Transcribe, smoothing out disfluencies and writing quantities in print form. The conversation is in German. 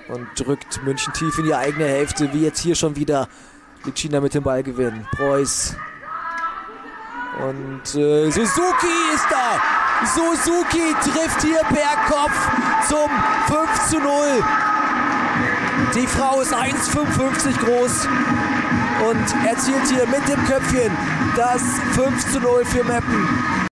und drückt München tief in die eigene Hälfte, wie jetzt hier schon wieder Licina mit dem Ballgewinn. Preuß. Und Suzuki ist da. Suzuki trifft hier per Kopf zum 5:0. Die Frau ist 1,55 groß und erzielt hier mit dem Köpfchen das 5:0 für Meppen.